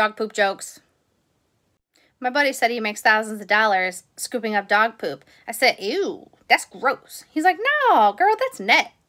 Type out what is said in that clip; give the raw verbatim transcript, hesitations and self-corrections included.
dog poop jokes. My buddy said he makes thousands of dollars scooping up dog poop. I said, ew, that's gross. He's like, no, girl, that's net.